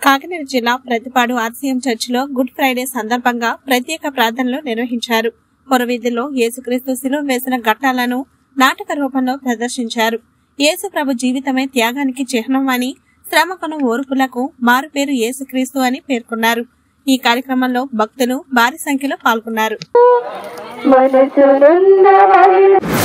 కాకినాడ జిల్లా ప్రతిపాడు ఆర్సీఎం చర్చిలో Good Friday సందర్భంగా ప్రత్యేక ప్రార్థనలు నిర్వహించారు. పొరవీధుల్లో యేసుక్రీస్తు శిలువ వేసిన ఘట్టాలను నాటక రూపంలో ప్రదర్శించారు. యేసు ప్రభు జీవితమే త్యాగానికి చిహ్నం అని, శ్రమకును ఓర్పులకు మారుపేరు యేసుక్రీస్తు అని పేర్కొన్నారు. ఈ కార్యక్రమంలో భక్తులు భారీ సంఖ్యలో పాల్గొన్నారు.